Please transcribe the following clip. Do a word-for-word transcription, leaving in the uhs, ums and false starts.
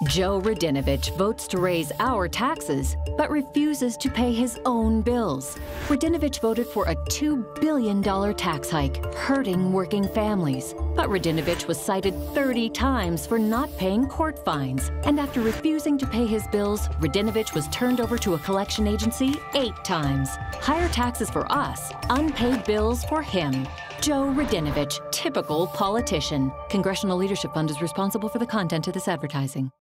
Joe Radinovich votes to raise our taxes, but refuses to pay his own bills. Radinovich voted for a two billion dollar tax hike, hurting working families. But Radinovich was cited thirty times for not paying court fines. And after refusing to pay his bills, Radinovich was turned over to a collection agency eight times. Higher taxes for us, unpaid bills for him. Joe Radinovich, typical politician. Congressional Leadership Fund is responsible for the content of this advertising.